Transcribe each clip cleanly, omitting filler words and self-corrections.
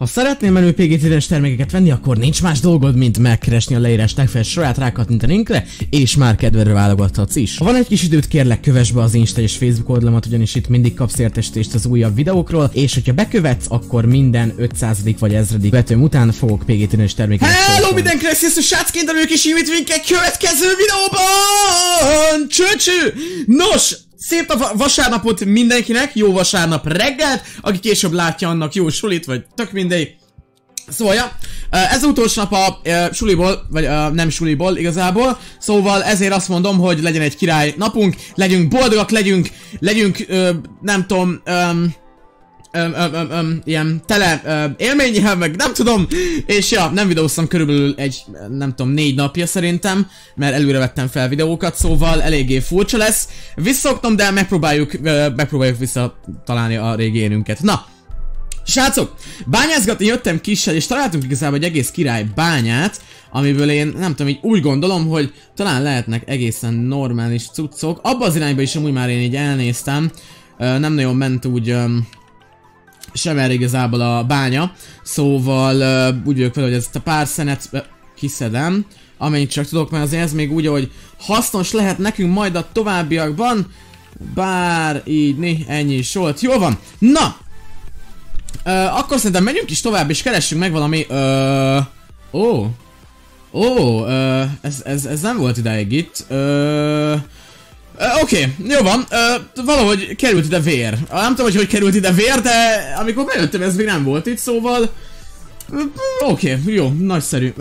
Ha szeretnél menő PG-10-es termékeket venni, akkor nincs más dolgod, mint megkeresni a leírás legfeljebb sorát, rákattintani a linkre, és már kedvedre válogathatsz is. Ha van egy kis időt, kérlek kövess be az Insta és Facebook oldalamat, ugyanis itt mindig kapsz értesítést az újabb videókról, és hogyha bekövetsz, akkor minden 500. vagy 1000. vetőm után fogok PG-10-es termékeket Hello mindenkinek, sziasztok srácként, a nők is hívít minket következő videóban! Csöcső! Nos! Szép vasárnapot mindenkinek, jó vasárnap reggelt, aki később látja, annak jó sulit, vagy tök mindegy. Szóval, ja, ez az utolsó nap a suliból, vagy nem suliból igazából, szóval ezért azt mondom, hogy legyen egy király napunk, legyünk boldogak, legyünk nem tudom, ilyen tele élménnyel, meg nem tudom, és ja, nem videóztam körülbelül egy, nem tudom, 4 napja szerintem, mert előre vettem fel videókat, szóval eléggé furcsa lesz. Visszaoknom, de megpróbáljuk visszatalálni a régi énünket. Na, srácok, bányászgatni jöttem kissel, és találtunk igazából egy egész király bányát, amiből én nem tudom, így úgy gondolom, hogy talán lehetnek egészen normális cuccok. Abba az irányba is amúgy már én így elnéztem, nem nagyon ment úgy sem erre igazából a bánya, szóval úgy vagyok vele, hogy ezt a pár szenet kiszedem, amennyit csak tudok, mert azért ez még úgy, hogy hasznos lehet nekünk majd a továbbiakban, bár így, ennyi is volt, jó van, na! Akkor szerintem menjünk is tovább és keressünk meg valami, ez nem volt ideig itt, Oké, jó van, valahogy került ide vér. Nem tudom, hogy került ide vér, de amikor bejöttem, ez még nem volt itt, szóval... Oké, jó, nagyszerű.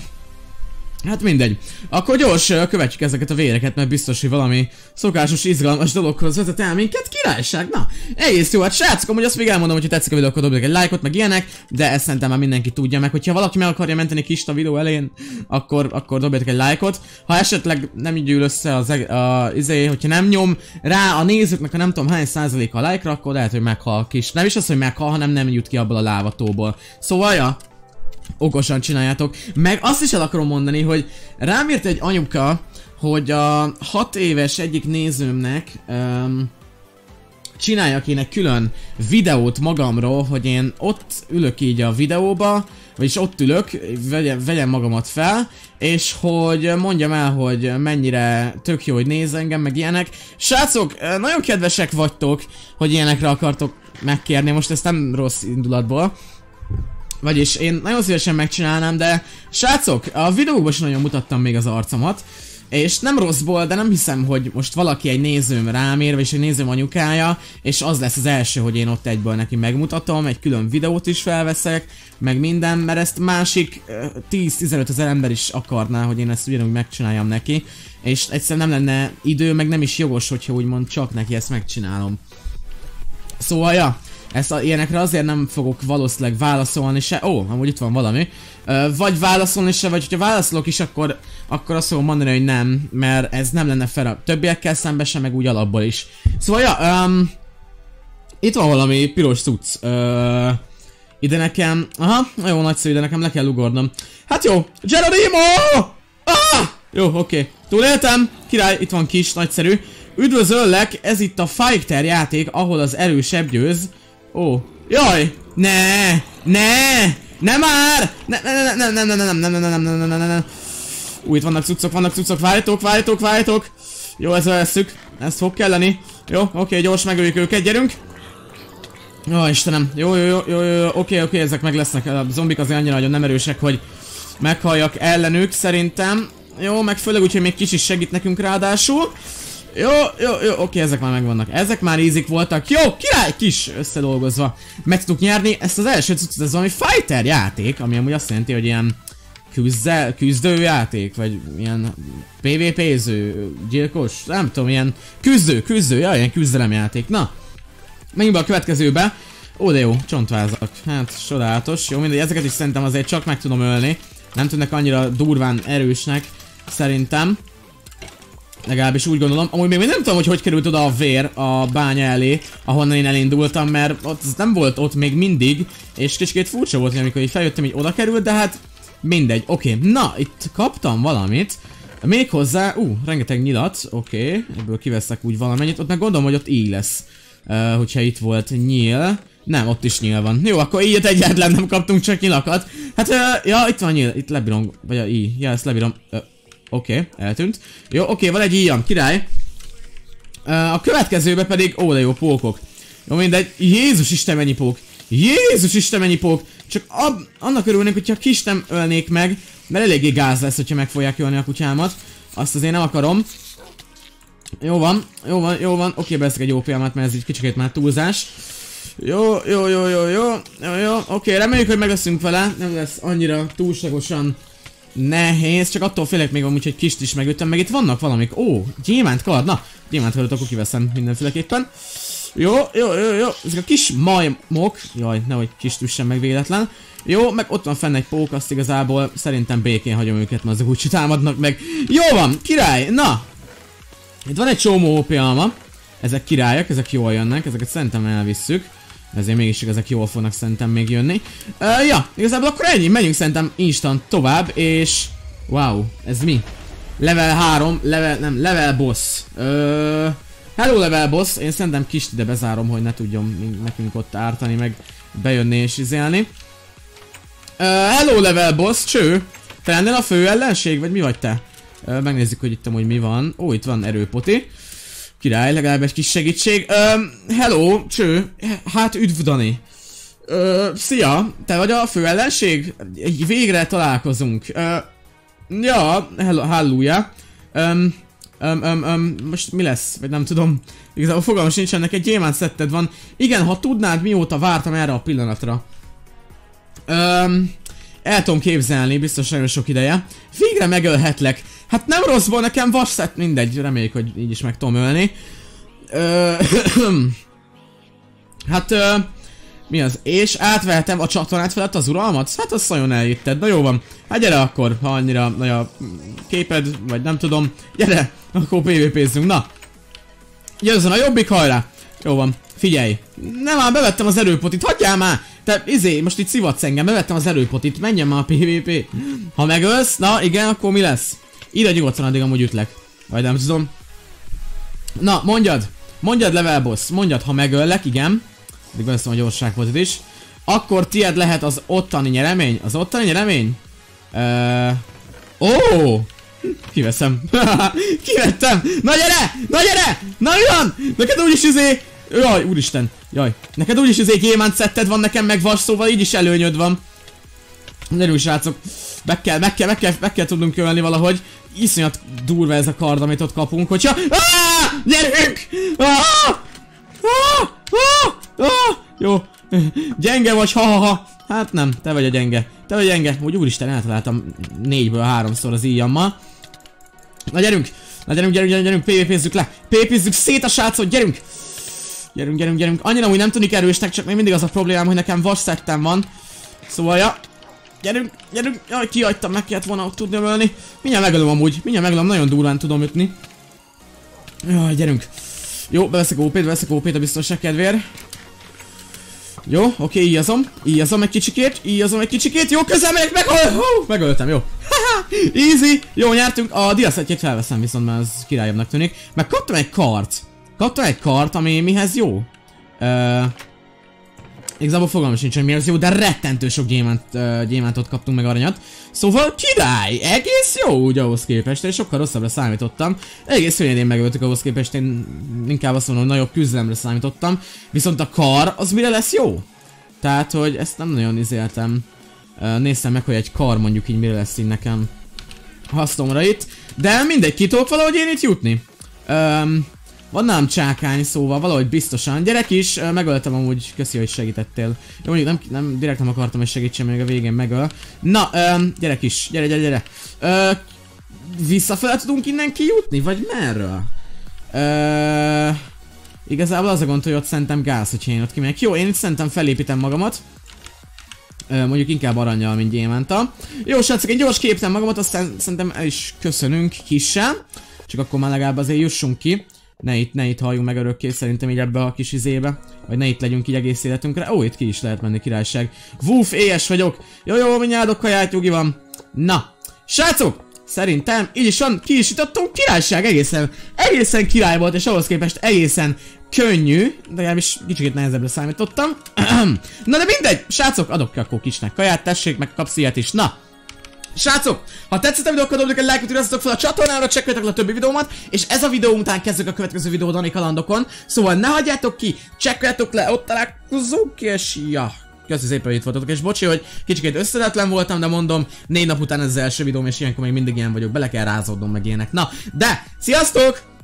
Hát mindegy. Akkor gyors követjük ezeket a véreket, mert biztos, hogy valami szokásos, izgalmas dologhoz vezet el minket. Királyság, na! Egész jó, hát srácok, amúgy azt még elmondom, hogyha tetszik a videó, akkor dobjatok egy lájkot, meg ilyenek, de ezt szerintem már mindenki tudja meg, hogyha valaki meg akarja menteni kist a videó elején, akkor dobjatok egy lájkot. Ha esetleg nem így gyűl össze hogyha nem nyom rá a nézőknek a nem tudom hány százaléka a like-ra, akkor lehet, hogy meghal a kis. Nem is az, hogy meghal, hanem nem jut ki abból a lávatóból. Szóval, ja. Okosan csináljátok. Meg azt is el akarom mondani, hogy rám írt egy anyuka, hogy a 6 éves egyik nézőmnek csináljak én egy külön videót magamról, hogy én ott ülök így a videóba, vagyis ott ülök, vegyem magamat fel, és hogy mondjam el, hogy mennyire tök jó, hogy néz engem, meg ilyenek. Srácok, nagyon kedvesek vagytok, hogy ilyenekre akartok megkérni, most ezt nem rossz indulatból. Vagyis én nagyon szívesen megcsinálnám, de srácok, a videóban is nagyon mutattam még az arcomat, és nem rosszból, de nem hiszem, hogy most valaki egy nézőm rám ér, vagyis egy nézőm anyukája, és az lesz az első, hogy én ott egyből neki megmutatom, egy külön videót is felveszek, meg minden, mert ezt másik 10-15 ezer ember is akarná, hogy én ezt ugyanúgy megcsináljam neki, és egyszerűen nem lenne idő, meg nem is jogos, hogyha úgymond csak neki ezt megcsinálom. Szóval, ja. Ilyenekre azért nem fogok valószínűleg válaszolni se. Amúgy itt van valami. Vagy válaszolni se, vagy hogyha válaszolok is, akkor azt fogom mondani, hogy nem. Mert ez nem lenne fel a többiekkel szemben sem, meg úgy alapból is. Szóval ja, itt van valami piros cucc. Ide nekem... Aha, jó, nagyszerű, ide nekem le kell ugornom. Hát jó, Geronimo! Jó, oké. Túléltem, király, itt van kis, nagyszerű. Üdvözöllek, ez itt a Fighter játék, ahol az erősebb győz. Jaj! Ne már! Nem. Itt vannak cuccok, várjatok. Jó, ezt vesszük. Ezt fog kelleni. Jó, oké, gyors megöljük őket, gyerünk. Jó, Istenem. Jó, oké, ezek meg lesznek. A zombik azért annyira nagyon nem erősek, hogy meghalljak ellenük, szerintem. Jó, meg főleg úgy, hogy még kis is segít nekünk ráadásul. Jó, oké, ezek már megvannak. Ezek már easy voltak. Jó, király, kis összedolgozva. Meg tudtuk nyerni ezt az első cuccot, ez valami fighter játék, ami amúgy azt jelenti, hogy ilyen küzdő játék, vagy ilyen PvP-ző, gyilkos, nem tudom, ilyen küzdő, jaj, ilyen küzdelemjáték. Na, menjünk be a következőbe. De jó, csontvázak. Hát, csodálatos. Jó, mindegy, ezeket is szerintem azért csak meg tudom ölni. Nem tűnnek annyira durván erősnek, szerintem. Legalábbis úgy gondolom. Amúgy még nem tudom, hogy került oda a vér a bánya elé, ahonnan én elindultam, mert ott nem volt ott még mindig, és kicsit furcsa volt, amikor így feljöttem, így oda került, de hát mindegy. Oké, na, itt kaptam valamit. Méghozzá, rengeteg nyilat, oké, ebből kiveszek úgy valamennyit, ott meg gondolom, hogy ott így lesz, hogyha itt volt nyíl. Nem, ott is nyíl van. Jó, akkor ilyet egyáltalán nem kaptunk, csak nyilakat. Hát, ja, itt van nyíl, itt lebírom, vagy a i. Ja, ezt lebírom. Oké, eltűnt. Jó, oké, van egy íjam, király. A következőbe pedig, ó, de jó, pókok. Jó, mindegy. Jézus Isten, mennyi pók. Jézus Isten, mennyi pók. Csak annak örülnék, hogyha kis nem ölnék meg, mert eléggé gáz lesz, hogyha meg fogják ölni a kutyámat. Azt azért nem akarom. Jó van, jó van, jó van. Oké, beszek egy OP-amat, mert ez így kicsikét már túlzás. Jó. Oké, reméljük, hogy megösszünk vele. Nem lesz annyira túlságosan nehéz, csak attól félek még amúgy, hogy kist is megütöm, meg itt vannak valamik. Ó, gyémántkard, na, gyémántkardot akkor kiveszem mindenféleképpen. Jó, ezek a kis majmok, jaj, nehogy kist üssen meg véletlen. Jó, meg ott van fenn egy pók, azt igazából szerintem békén hagyom őket, mert azok úgy támadnak meg. Jó van, király, na! Itt van egy csomó OP alma. Ezek királyok, ezek jól jönnek, ezeket szerintem elvisszük. Ezért mégis ezek jól fognak szerintem még jönni. Ja, igazából akkor ennyi, menjünk szerintem instant tovább, és... Wow, ez mi? Level 3, level boss. Hello level boss, én szerintem kist ide bezárom, hogy ne tudjon nekünk ott ártani, meg bejönni és izélni. Hello level boss, cső! Te lennél a fő ellenség, vagy mi vagy te? Megnézzük, hogy itt amúgy mi van. Ó, itt van erőpoti. Király, legalább egy kis segítség. Hello, cső. Hát üdv, Dani. Szia, te vagy a fő ellenség? Végre találkozunk. Ja, halleluja. Most mi lesz? Vagy nem tudom. Igazából fogalmam sincs, ennek egy gyémánt szetted van. Igen, ha tudnád, mióta vártam erre a pillanatra. El tudom képzelni, biztos nagyon sok ideje. Végre megölhetlek. Hát nem rosszból, nekem vasszett, mindegy, reméljük, hogy így is meg tudom ölni. Mi az? És átvehetem a csatornát felett az uralmat? Hát azt nagyon eljötted, na jó van. Hát gyere akkor, ha annyira nagy a képed, vagy nem tudom. Gyere, akkor PvP-zzünk, na. Jözzön a jobbik, hajrá. Jó van, figyelj. Nem már bevettem az erőpotit, hagyjál már! Te most itt szivatsz engem, bevettem az erőpotit, menjen már a PvP. Ha megölsz, na igen, akkor mi lesz? Ide nyugodtan, addig amúgy ütlek. Vagy nem tudom. Na, mondjad level boss, mondjad, ha megöllek, igen. Addig veszem a gyorságpotit is. Akkor tied lehet az ottani nyeremény. Az ottani nyeremény? Kiveszem. Kivettem! Na gyere! Na gyere! Na mi van? Neked úgyis Jaj, úristen! Jaj, neked úgyis gyémánt szetted van, nekem meg vas, szóval így is előnyöd van. Gyerünk, srácok! Meg kell tudnunk ölni valahogy. Iszonyat durva ez a kard, amit ott kapunk, hogyha... Gyerünk! Jó. Gyenge vagy, ha. Hát nem, te vagy a gyenge. Te vagy a gyenge. Úgy úristen, eltaláltam 4-ből 3-szor az íjammal. Na gyerünk! Gyerünk, PvP-zzük le! PvP-zzük szét a srácot, gyerünk! Gyerünk. Annyira úgy nem tűnik erősnek, csak még mindig az a problémám, hogy nekem vas szettem van. Szóval, ja. Gyerünk. Jaj, kihagytam, meg kellett volna tudni ölni. Mindjárt megölöm amúgy. Nagyon durván tudom ütni. Jaj, gyerünk. Jó, beveszek OP-t a biztonság kedvéért. Jó, oké, íjazom egy kicsikét. Jó, közel megyek, megöltem, jó. Easy. Jó, nyertünk. A diaszettjét felveszem viszont, mert az királyabbnak tűnik. Meg kaptam egy kart, ami mihez jó? Igazából fogalmam sincs, hogy mihez jó, de rettentő sok gyémántot kaptunk meg aranyat. Szóval király, egész jó úgy ahhoz képest, és sokkal rosszabbra számítottam. Egész könnyedén megöltük ahhoz képest, én inkább azt mondom, nagyobb küzdelemre számítottam. Viszont a kar, az mire lesz jó? Tehát, hogy ezt nem nagyon izéltem. Néztem meg, hogy egy kar mondjuk így mire lesz így nekem hasznomra itt. De mindegy, ki tudok valahogy én itt jutni. Van nálam csákány, szóval valahogy biztosan. Gyerek is, megöltem amúgy, köszi, hogy segítettél. Jó, mondjuk nem direkt nem akartam, hogy segítsen, még a végén megöl. Na, gyerek is, gyere. Visszafele tudunk innen kijutni, vagy merről? Igazából az a gond, hogy ott szerintem gáz, hogyha én ott kimegyek. Jó, én itt szerintem felépítem magamat. Mondjuk inkább arannyal, mint gyémántal. Jó, srácok, egy gyors képítem magamat, aztán szerintem el is köszönünk kissel. Csak akkor már legalább azért jussunk ki. Ne itt halljunk meg örökké, szerintem így ebbe a kis izébe. Vagy ne itt legyünk így egész életünkre. Ó, itt ki is lehet menni, királyság. Woof, éhes vagyok. Jó, mindjárt adok kaját, nyugi van. Na, srácok, Szerintem így is van, ki is jutottunk, királyság, egészen király volt, és ahhoz képest egészen könnyű, de legalábbis kicsit nehezebbre számítottam. Na de mindegy, srácok, adok ki akkor kisnek kaját, tessék, meg kapsz ilyet is, na. Srácok, ha tetszett a videó, akkor dobjuk egy lájkot, iratkozzatok fel a csatornára, csekkoljátok le a többi videómat, és ez a videó után kezdjük a következő videó Dani kalandokon, szóval ne hagyjátok ki, csekkoljátok le, ott találkozunk, és ja. Köszi szépen, hogy itt voltatok, és bocsi, hogy kicsit összedetlen voltam, de mondom, 4 nap után ez az első videóm, és ilyenkor még mindig ilyen vagyok, bele kell rázódnom meg ilyenek. Na, de, sziasztok!